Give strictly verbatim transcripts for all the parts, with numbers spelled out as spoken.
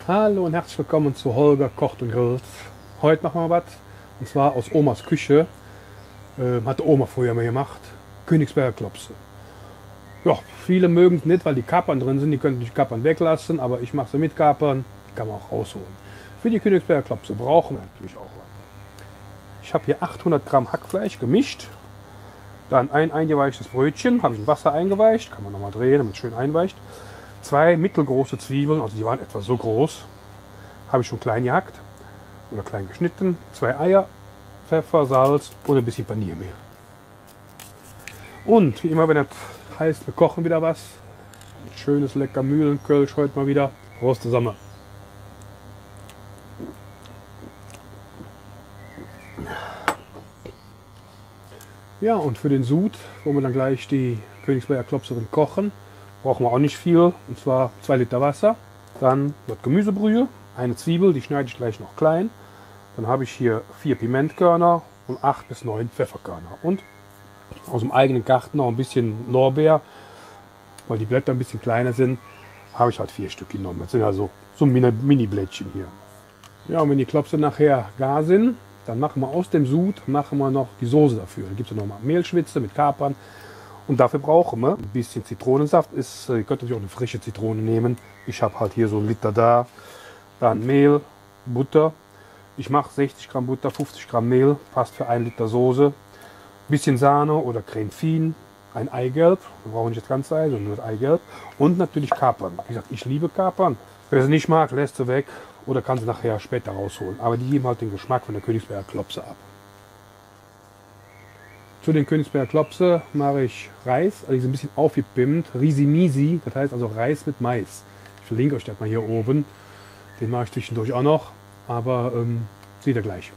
Hallo und herzlich willkommen zu Holger kocht und grillt. Heute machen wir was, und zwar aus Omas Küche. Ähm, hatte Oma früher mal gemacht. Königsberger Klopse. Ja, viele mögen es nicht, weil die Kapern drin sind. Die können die Kapern weglassen, aber ich mache sie mit Kapern. Die kann man auch rausholen. Für die Königsberger Klopse brauchen wir natürlich auch was. Ich habe hier achthundert Gramm Hackfleisch gemischt. Dann ein eingeweichtes Brötchen, habe ich in Wasser eingeweicht. Kann man nochmal drehen, damit es schön einweicht. Zwei mittelgroße Zwiebeln, also die waren etwa so groß, habe ich schon klein gehackt oder klein geschnitten. Zwei Eier, Pfeffer, Salz und ein bisschen Paniermehl. Und wie immer, wenn es heißt, wir kochen wieder was. Ein schönes lecker Mühlenkölsch heute mal wieder. Prost zusammen. Ja, und für den Sud, wo wir dann gleich die Königsberger Klopse drin kochen, brauchen wir auch nicht viel, und zwar zwei Liter Wasser. Dann wird Gemüsebrühe, eine Zwiebel, die schneide ich gleich noch klein. Dann habe ich hier vier Pimentkörner und acht bis neun Pfefferkörner. Und aus dem eigenen Garten noch ein bisschen Lorbeer, weil die Blätter ein bisschen kleiner sind, habe ich halt vier Stück genommen. Das sind also so Mini-Blättchen hier. Ja, und wenn die Klopse nachher gar sind, dann machen wir aus dem Sud machen wir noch die Soße dafür. Dann gibt es noch mal Mehlschwitze mit Kapern. Und dafür brauchen wir ein bisschen Zitronensaft. Ist, ihr könnt natürlich auch eine frische Zitrone nehmen. Ich habe halt hier so einen Liter da. Dann Mehl, Butter. Ich mache sechzig Gramm Butter, fünfzig Gramm Mehl. Passt für ein Liter Soße. Bisschen Sahne oder Creme Fine. Ein Eigelb. Wir brauchen nicht das ganze Ei, sondern nur das Eigelb. Und natürlich Kapern. Wie gesagt, ich liebe Kapern. Wer sie nicht mag, lässt sie weg. Oder kann sie nachher später rausholen. Aber die geben halt den Geschmack von der Königsberger Klopse ab. Zu den Königsberger Klopse mache ich Reis, also die sind ein bisschen aufgepimpt, Risimisi, das heißt also Reis mit Mais. Ich verlinke euch das mal hier oben, den mache ich zwischendurch auch noch, aber ähm, seht ihr gleich.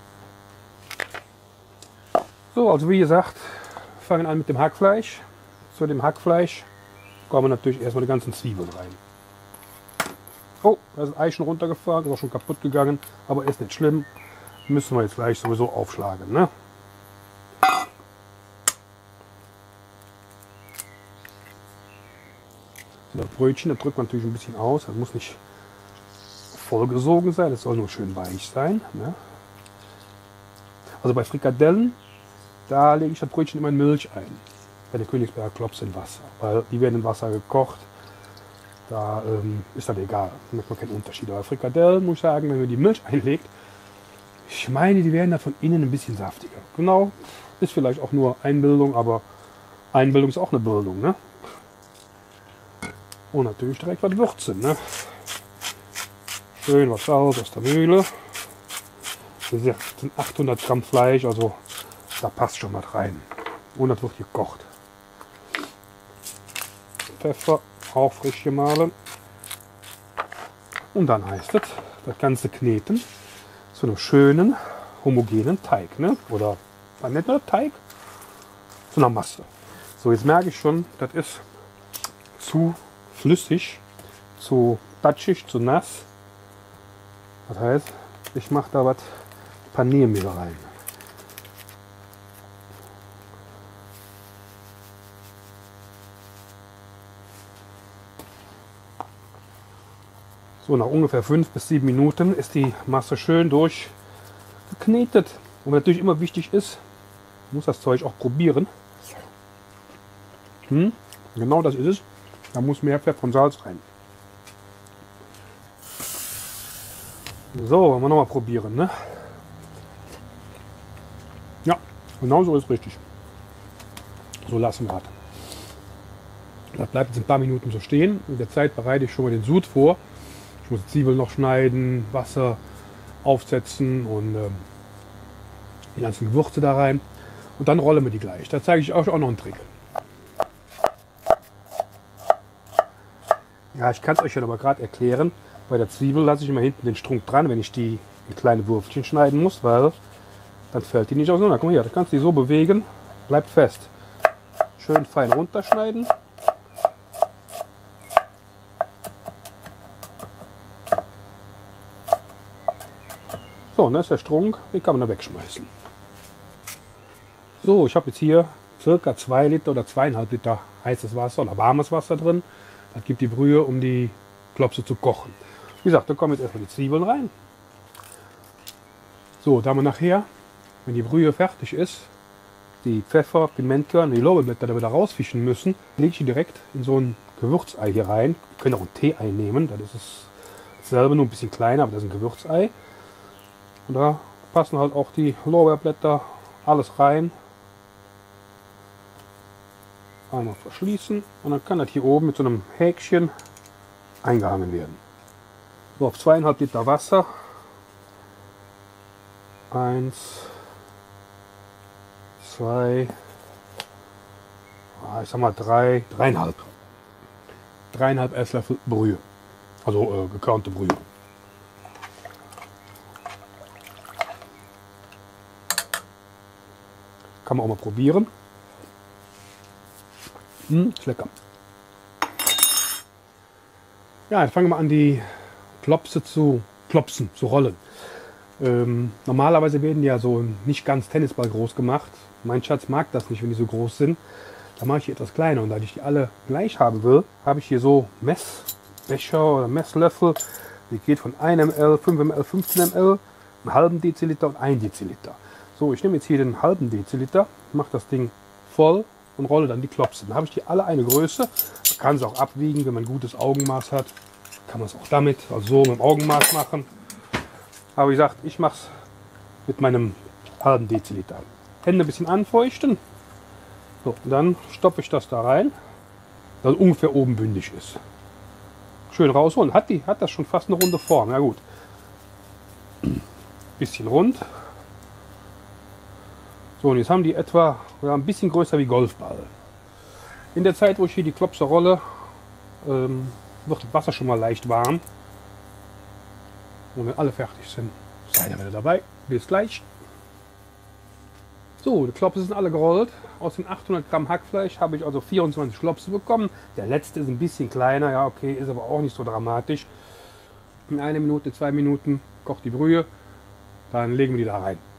So, also wie gesagt, fangen an mit dem Hackfleisch. Zu dem Hackfleisch kommen natürlich erstmal die ganzen Zwiebeln rein. Oh, da ist ein Ei schon runtergefahren, ist auch schon kaputt gegangen, aber ist nicht schlimm. Müssen wir jetzt gleich sowieso aufschlagen, ne? Das Brötchen, das drückt man natürlich ein bisschen aus, das muss nicht vollgesogen sein, das soll nur schön weich sein. Ne? Also bei Frikadellen, da lege ich das Brötchen immer in Milch ein. Bei den Königsberger Klopse in Wasser, weil die werden in Wasser gekocht, da ähm, ist das egal, da macht man keinen Unterschied. Aber Frikadellen, muss ich sagen, wenn man die Milch einlegt, ich meine, die werden da von innen ein bisschen saftiger. Genau, ist vielleicht auch nur Einbildung, aber Einbildung ist auch eine Bildung, ne? Und natürlich direkt was würzen. Ne? Schön was Salz aus der Mühle. Wie gesagt, das sind achthundert Gramm Fleisch, also da passt schon was rein. Und das wird gekocht. Pfeffer auch frisch gemahlen. Und dann heißt es, das Ganze kneten zu einem schönen homogenen Teig. Ne? Oder nicht nur Teig, zu einer Masse. So, jetzt merke ich schon, das ist zu flüssig, zu batschig, zu nass. Das heißt, ich mache da was Paniermehl rein. So, nach ungefähr fünf bis sieben Minuten ist die Masse schön durchgeknetet. Und was natürlich immer wichtig ist, muss das Zeug auch probieren. Hm, genau das ist es. Da muss mehr Pfeffer und Salz rein. So, wollen wir noch mal probieren, ne? Ja, genau so ist richtig. So lassen wir das. Das bleibt jetzt ein paar Minuten so stehen. In der Zeit bereite ich schon mal den Sud vor. Ich muss die Zwiebeln noch schneiden, Wasser aufsetzen und ähm, die ganzen Gewürze da rein. Und dann rollen wir die gleich. Da zeige ich euch auch noch einen Trick. Ja, ich kann es euch ja aber gerade erklären. Bei der Zwiebel lasse ich immer hinten den Strunk dran, wenn ich die in kleine Würfelchen schneiden muss, weil dann fällt die nicht auseinander. Guck mal hier, da kannst du die so bewegen, bleibt fest. Schön fein runterschneiden. So, und das ist der Strunk, den kann man da wegschmeißen. So, ich habe jetzt hier circa zwei Liter oder zweieinhalb Liter heißes Wasser oder warmes Wasser drin. Das gibt die Brühe, um die Klopse zu kochen. gesagt, da kommen jetzt erstmal die Zwiebeln rein. So, da haben wir nachher, wenn die Brühe fertig ist, die Pfeffer, Pimentkörner, die Lorbeerblätter da wieder rausfischen müssen, lege ich die direkt in so ein Gewürzei hier rein. Wir können auch ein Tee-Ei nehmen, das ist dasselbe, nur ein bisschen kleiner, aber das ist ein Gewürzei. Und da passen halt auch die Lorbeerblätter, alles rein. Einmal verschließen und dann kann das hier oben mit so einem Häkchen eingehangen werden. So, auf zweieinhalb Liter Wasser. Eins, zwei, ich sag mal drei, dreieinhalb. Dreieinhalb Esslöffel Brühe. Also äh, gekörnte Brühe. Kann man auch mal probieren. Hm, ist lecker. Ja, jetzt fangen wir an, die Klopse zu klopsen, zu rollen. Ähm, normalerweise werden die ja so nicht ganz Tennisball groß gemacht. Mein Schatz mag das nicht, wenn die so groß sind. Da mache ich die etwas kleiner. Und da ich die alle gleich haben will, habe ich hier so Messbecher oder Messlöffel. Die geht von ein Milliliter, fünf Milliliter, fünfzehn Milliliter, einen halben Deziliter und ein Deziliter. So, ich nehme jetzt hier den halben Deziliter, mache das Ding voll und rolle dann die Klopse. Dann habe ich die alle eine Größe. Man kann es auch abwiegen, wenn man ein gutes Augenmaß hat. Kann man es auch damit, also so mit dem Augenmaß machen. Aber wie gesagt, ich mache es mit meinem halben Deziliter. Hände ein bisschen anfeuchten. So, und dann stopfe ich das da rein, dass es ungefähr oben bündig ist. Schön rausholen. Hat, die, hat das schon fast eine runde Form. Ja gut. Bisschen rund. So, und jetzt haben die etwa ja, ein bisschen größer wie Golfball. In der Zeit, wo ich hier die Klopse rolle, ähm, wird das Wasser schon mal leicht warm. Und wenn alle fertig sind, seid ihr wieder dabei. Bis gleich. So, die Klopse sind alle gerollt. Aus den achthundert Gramm Hackfleisch habe ich also vierundzwanzig Klopse bekommen. Der letzte ist ein bisschen kleiner, ja okay, ist aber auch nicht so dramatisch. In einer Minute, zwei Minuten kocht die Brühe. Dann legen wir die da rein.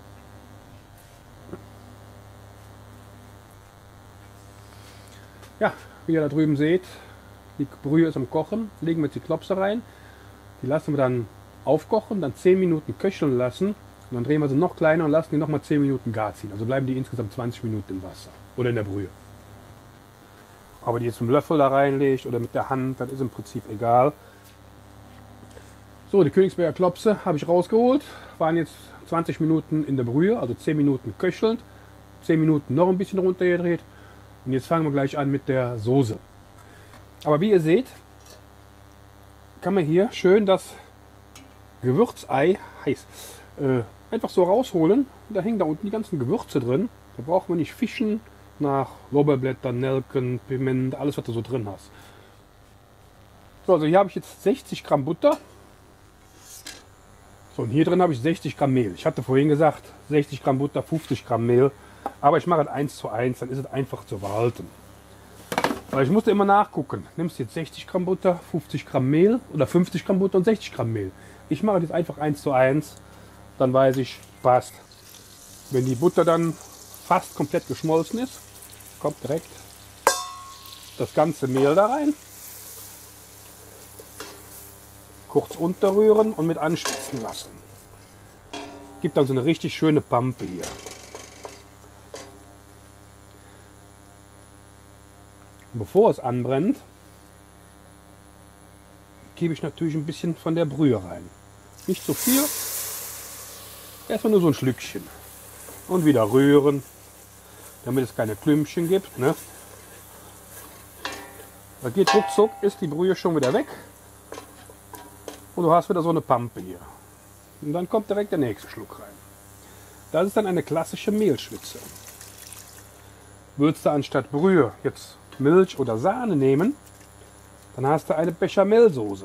Ja, wie ihr da drüben seht, die Brühe ist am Kochen. Legen wir jetzt die Klopse rein. Die lassen wir dann aufkochen, dann zehn Minuten köcheln lassen. Und dann drehen wir sie noch kleiner und lassen die noch mal zehn Minuten gar ziehen. Also bleiben die insgesamt zwanzig Minuten im Wasser oder in der Brühe. Ob ihr die jetzt mit dem Löffel da reinlegt oder mit der Hand, das ist im Prinzip egal. So, die Königsberger Klopse habe ich rausgeholt. Waren jetzt zwanzig Minuten in der Brühe, also zehn Minuten köchelnd. zehn Minuten noch ein bisschen runtergedreht. Und jetzt fangen wir gleich an mit der Soße. Aber wie ihr seht, kann man hier schön das Gewürzei heiß äh, einfach so rausholen. Da hängen da unten die ganzen Gewürze drin. Da braucht man nicht fischen nach Lorbeerblättern, Nelken, Piment, alles was du so drin hast. So, also hier habe ich jetzt sechzig Gramm Butter. So, und hier drin habe ich sechzig Gramm Mehl. Ich hatte vorhin gesagt, sechzig Gramm Butter, fünfzig Gramm Mehl. Aber ich mache es eins zu eins, dann ist es einfach zu behalten. Weil ich musste immer nachgucken. Nimmst du jetzt sechzig Gramm Butter, fünfzig Gramm Mehl oder fünfzig Gramm Butter und sechzig Gramm Mehl. Ich mache das einfach eins zu eins, dann weiß ich, passt. Wenn die Butter dann fast komplett geschmolzen ist, kommt direkt das ganze Mehl da rein. Kurz unterrühren und mit anspitzen lassen. Gibt dann so eine richtig schöne Pampe hier. Und bevor es anbrennt, gebe ich natürlich ein bisschen von der Brühe rein. Nicht zu viel, erstmal nur so ein Schlückchen. Und wieder rühren, damit es keine Klümpchen gibt. Ne? Da geht ruckzuck, ist die Brühe schon wieder weg. Und du hast wieder so eine Pampe hier. Und dann kommt direkt der nächste Schluck rein. Das ist dann eine klassische Mehlschwitze. Würdest du anstatt Brühe jetzt Milch oder Sahne nehmen, dann hast du eine Bechamelsoße.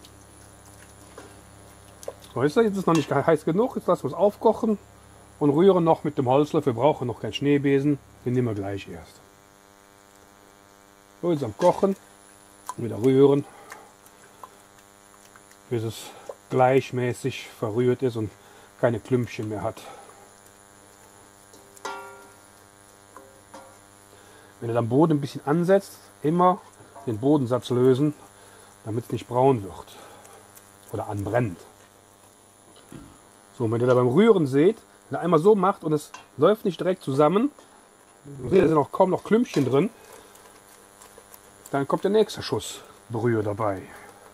So, jetzt ist es noch nicht heiß genug, jetzt lassen wir es aufkochen und rühren noch mit dem Holzlöffel. Wir brauchen noch keinen Schneebesen, den nehmen wir gleich erst. So, jetzt am Kochen, wieder rühren, bis es gleichmäßig verrührt ist und keine Klümpchen mehr hat. Wenn du am Boden ein bisschen ansetzt, immer den Bodensatz lösen, damit es nicht braun wird. oder anbrennt. So, und wenn ihr da beim Rühren seht, wenn ihr einmal so macht und es läuft nicht direkt zusammen, da sind auch kaum noch Klümpchen drin, dann kommt der nächste Schuss Brühe dabei.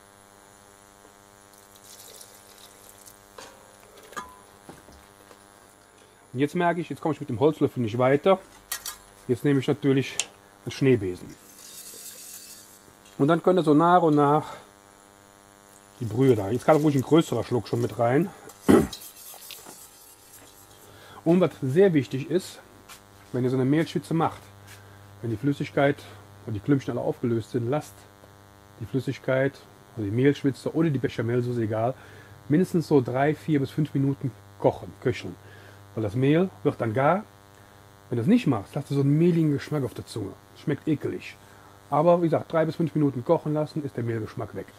Und jetzt merke ich, jetzt komme ich mit dem Holzlöffel nicht weiter. Jetzt nehme ich natürlich einen Schneebesen. Und dann könnt ihr so nach und nach die Brühe da. Jetzt kann ruhig ein größerer Schluck schon mit rein. Und was sehr wichtig ist, wenn ihr so eine Mehlschwitze macht, wenn die Flüssigkeit und die Klümpchen alle aufgelöst sind, lasst die Flüssigkeit, also die Mehlschwitze oder die Bechamelsoße, egal, mindestens so drei, vier bis fünf Minuten kochen, köcheln. Weil das Mehl wird dann gar. Wenn du das nicht machst, hast du so einen mehligen Geschmack auf der Zunge. Schmeckt ekelig. Aber wie gesagt, drei bis fünf Minuten kochen lassen, ist der Mehlgeschmack weg.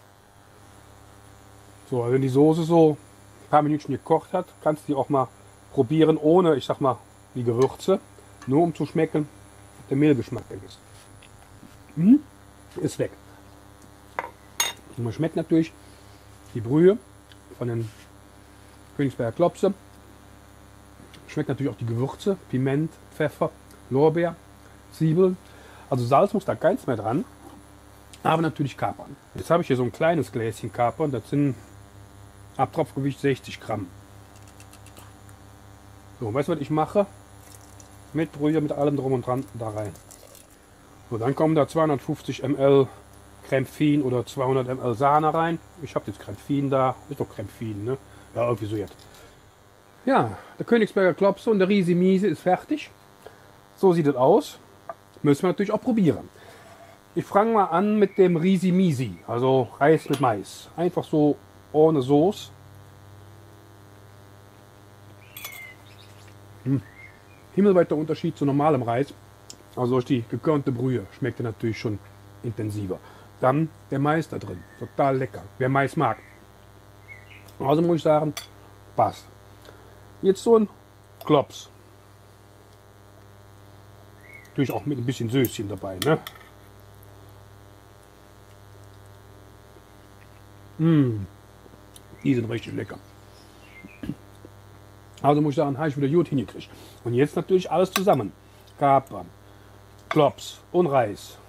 So, wenn die Soße so ein paar Minuten gekocht hat, kannst du die auch mal probieren, ohne, ich sag mal, die Gewürze. Nur um zu schmecken, ob der Mehlgeschmack weg ist. Hm, ist weg. Und man schmeckt natürlich die Brühe von den Königsberger Klopse. Schmeckt natürlich auch die Gewürze, Piment, Pfeffer, Lorbeer, Zwiebeln. Also Salz muss da keins mehr dran, aber natürlich Kapern. Jetzt habe ich hier so ein kleines Gläschen Kapern, das sind Abtropfgewicht sechzig Gramm. So, weißt du, was ich mache? Mit Brühe, mit allem drum und dran da rein. So, dann kommen da zweihundertfünfzig Milliliter Creme Fin oder zweihundert Milliliter Sahne rein. Ich habe jetzt Creme Fin da, ist doch Creme Fin, ne? Ja, irgendwie so jetzt. Ja, der Königsberger Klopse und der Risi Misi ist fertig. So sieht es aus. Müssen wir natürlich auch probieren. Ich fange mal an mit dem Risi Misi, also Reis mit Mais. Einfach so ohne Soße. Hm. Himmelweiter Unterschied zu normalem Reis. Also durch die gekörnte Brühe schmeckt er natürlich schon intensiver. Dann der Mais da drin, total lecker. Wer Mais mag. Also muss ich sagen, passt. Jetzt so ein Klops. Natürlich auch mit ein bisschen Söschen dabei, ne? Mmh. Die sind richtig lecker. Also muss ich sagen, habe ich wieder gut hingekriegt. Und jetzt natürlich alles zusammen. Kapern, Klops und Reis.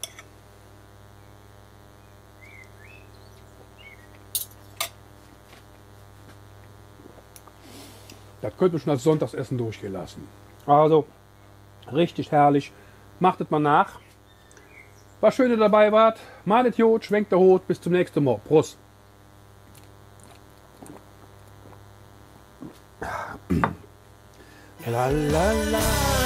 Das könnte man schon als Sonntagsessen durchgehen lassen. Also, richtig herrlich. Macht es mal nach. Was schön, dass ihr dabei wart. Malet Jod, schwenkt der Hut. Bis zum nächsten Mal. Prost. La, la, la.